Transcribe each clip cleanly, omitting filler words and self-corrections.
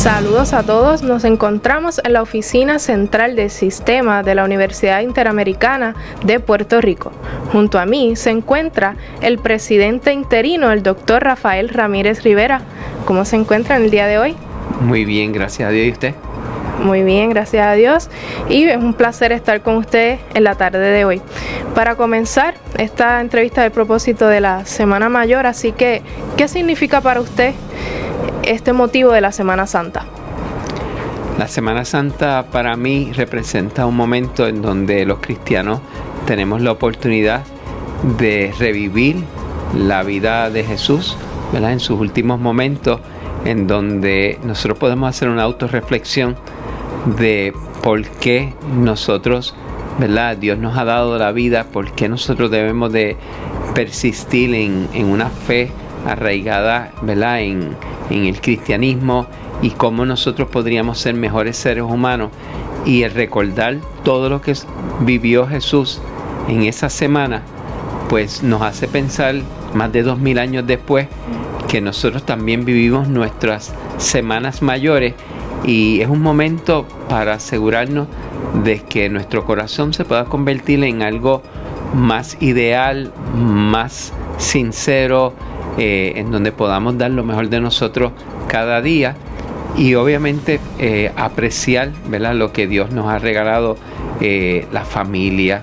Saludos a todos, nos encontramos en la oficina central del sistema de la Universidad Interamericana de Puerto Rico. Junto a mí se encuentra el presidente interino, el doctor Rafael Ramírez Rivera. ¿Cómo se encuentra en el día de hoy? Muy bien, gracias a Dios. ¿Y usted? Muy bien, gracias a Dios. Y es un placer estar con ustedes en la tarde de hoy. Para comenzar esta entrevista del propósito de la Semana Mayor, así que, ¿qué significa para usted este motivo de la Semana Santa? La Semana Santa para mí representa un momento en donde los cristianos tenemos la oportunidad de revivir la vida de Jesús, ¿verdad? En sus últimos momentos, en donde nosotros podemos hacer una autorreflexión de por qué nosotros, ¿verdad? Dios nos ha dado la vida, por qué nosotros debemos de persistir en una fe arraigada, ¿verdad? En el cristianismo, y cómo nosotros podríamos ser mejores seres humanos, y el recordar todo lo que vivió Jesús en esa semana, pues nos hace pensar más de 2000 años después que nosotros también vivimos nuestras semanas mayores, y es un momento para asegurarnos de que nuestro corazón se pueda convertir en algo más ideal, más sincero, en donde podamos dar lo mejor de nosotros cada día, y obviamente apreciar, ¿verdad?, lo que Dios nos ha regalado, la familia,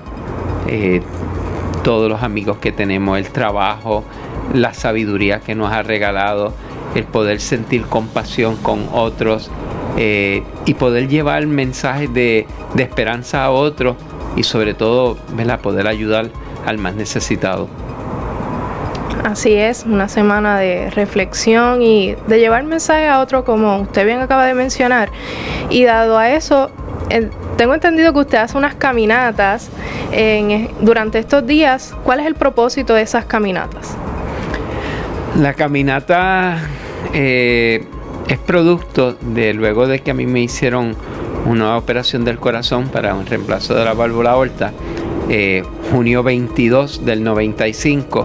todos los amigos que tenemos, el trabajo, la sabiduría que nos ha regalado, el poder sentir compasión con otros, y poder llevar mensajes de esperanza a otros, y sobre todo, ¿verdad?, poder ayudar al más necesitado. Así es, una semana de reflexión y de llevar mensaje a otro, como usted bien acaba de mencionar. Y dado a eso, tengo entendido que usted hace unas caminatas durante estos días. ¿Cuál es el propósito de esas caminatas? La caminata es producto de luego de que a mí me hicieron una operación del corazón para un reemplazo de la válvula aorta, junio 22 del 95.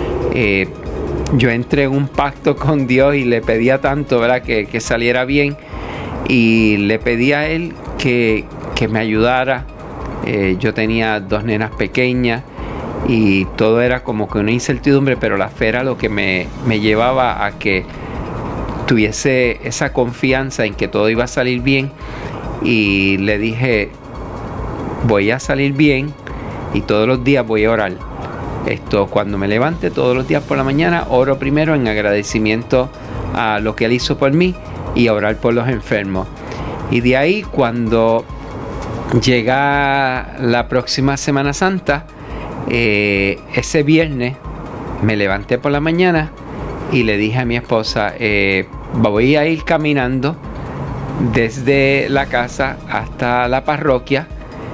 Yo entré en un pacto con Dios y le pedía tanto, ¿verdad?, que saliera bien, y le pedí a Él que me ayudara. Yo tenía 2 nenas pequeñas y todo era como que una incertidumbre, pero la fe era lo que me llevaba a que tuviese esa confianza en que todo iba a salir bien, y le dije: voy a salir bien y todos los días voy a orar. Cuando me levante todos los días por la mañana, oro primero en agradecimiento a lo que Él hizo por mí, y a orar por los enfermos. Y de ahí, cuando llega la próxima Semana Santa, ese viernes me levanté por la mañana y le dije a mi esposa: voy a ir caminando desde la casa hasta la parroquia,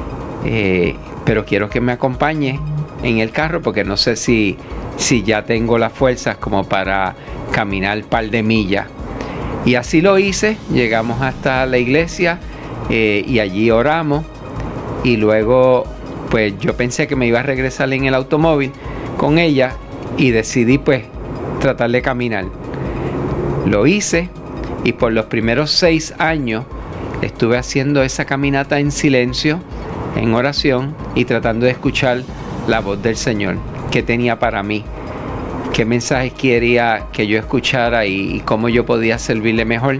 pero quiero que me acompañe en el carro, porque no sé si ya tengo las fuerzas como para caminar un par de millas. Y así lo hice. Llegamos hasta la iglesia, y allí oramos, y luego pues yo pensé que me iba a regresar en el automóvil con ella, y decidí pues tratar de caminar. Lo hice, y por los primeros 6 años estuve haciendo esa caminata en silencio, en oración, y tratando de escuchar la voz del Señor, qué tenía para mí, qué mensajes quería que yo escuchara, y cómo yo podía servirle mejor.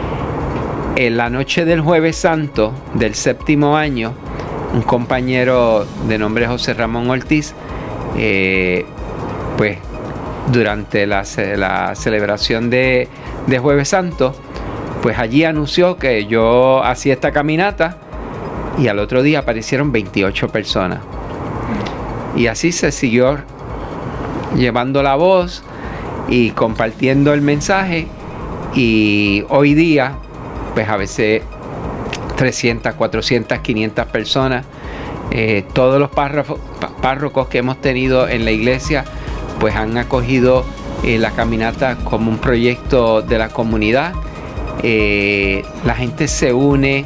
En la noche del Jueves Santo del 7º año, un compañero de nombre José Ramón Ortiz, pues durante la celebración de Jueves Santo, pues allí anunció que yo hacía esta caminata, y al otro día aparecieron 28 personas. Y así se siguió llevando la voz y compartiendo el mensaje, y hoy día pues a veces 300, 400, 500 personas. Todos los párrocos que hemos tenido en la iglesia pues han acogido la caminata como un proyecto de la comunidad. La gente se une,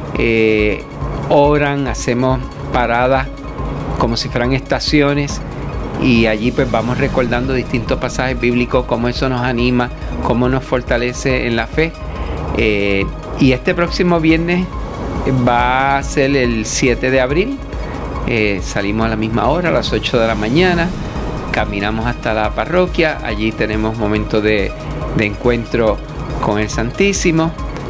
oran, hacemos paradas como si fueran estaciones, y allí pues vamos recordando distintos pasajes bíblicos, cómo eso nos anima, cómo nos fortalece en la fe. Y este próximo viernes va a ser el 7 de abril. Salimos a la misma hora, a las 8 de la mañana. Caminamos hasta la parroquia. Allí tenemos momentos de encuentro con el Santísimo.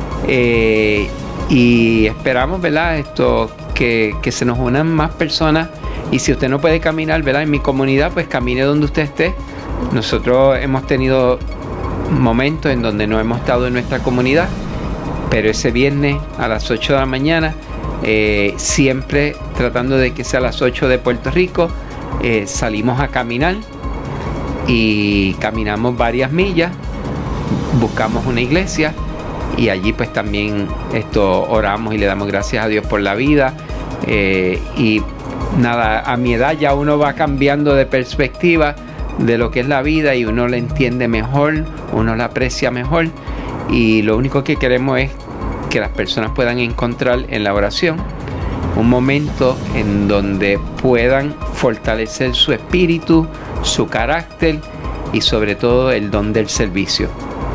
Y esperamos, ¿verdad?, que se nos unan más personas. Y si usted no puede caminar, ¿verdad?, en mi comunidad, pues camine donde usted esté. Nosotros hemos tenido momentos en donde no hemos estado en nuestra comunidad, pero ese viernes a las 8 de la mañana, siempre tratando de que sea a las 8 de Puerto Rico, salimos a caminar y caminamos varias millas, buscamos una iglesia y allí pues también oramos y le damos gracias a Dios por la vida. Y nada, a mi edad ya uno va cambiando de perspectiva de lo que es la vida y uno la entiende mejor, uno la aprecia mejor, y lo único que queremos es que las personas puedan encontrar en la oración un momento en donde puedan fortalecer su espíritu, su carácter y sobre todo el don del servicio.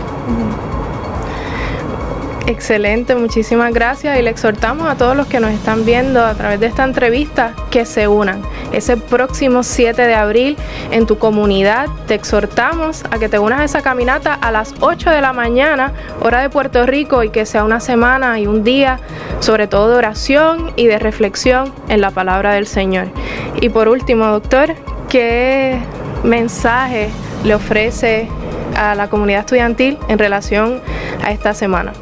Excelente, muchísimas gracias, y le exhortamos a todos los que nos están viendo a través de esta entrevista que se unan ese próximo 7 de abril en tu comunidad. Te exhortamos a que te unas a esa caminata a las 8 de la mañana, hora de Puerto Rico, y que sea una semana y un día sobre todo de oración y de reflexión en la palabra del Señor. Y por último, doctor, ¿qué mensaje le ofrece a la comunidad estudiantil en relación a esta semana?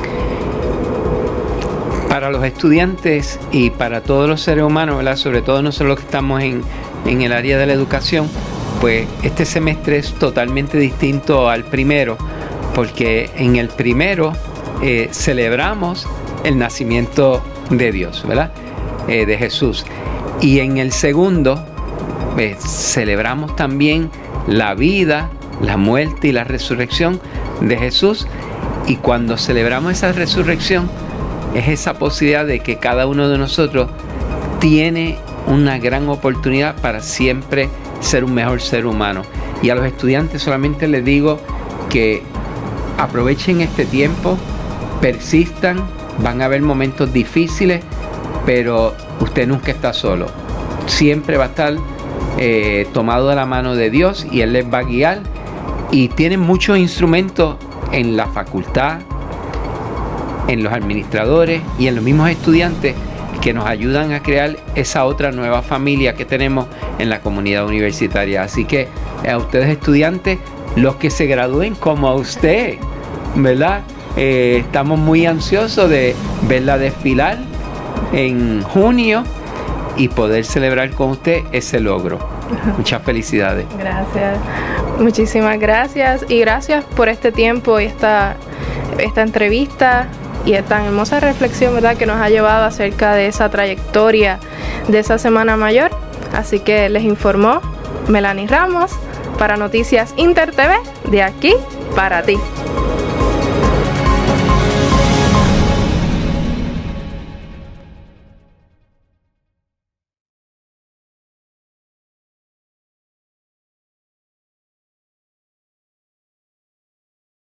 Para los estudiantes y para todos los seres humanos, ¿verdad?, sobre todo nosotros los que estamos en el área de la educación, pues este semestre es totalmente distinto al primero, porque en el primero celebramos el nacimiento de Dios, ¿verdad?, de Jesús, y en el segundo celebramos también la vida, la muerte y la resurrección de Jesús. Y cuando celebramos esa resurrección, es esa posibilidad de que cada uno de nosotros tiene una gran oportunidad para siempre ser un mejor ser humano. Y a los estudiantes solamente les digo que aprovechen este tiempo, persistan, van a haber momentos difíciles, pero usted nunca está solo. Siempre va a estar tomado de la mano de Dios y Él les va a guiar. Y tienen muchos instrumentos en la facultad, en los administradores y en los mismos estudiantes que nos ayudan a crear esa otra nueva familia que tenemos en la comunidad universitaria. Así que a ustedes estudiantes, los que se gradúen como a usted, ¿verdad? Estamos muy ansiosos de verla desfilar en junio y poder celebrar con usted ese logro. Muchas felicidades. Gracias. Muchísimas gracias, y gracias por este tiempo y esta entrevista y esta hermosa reflexión, ¿verdad?, que nos ha llevado acerca de esa trayectoria de esa Semana Mayor. Así que les informó Melanie Ramos para Noticias Inter TV, de aquí para ti.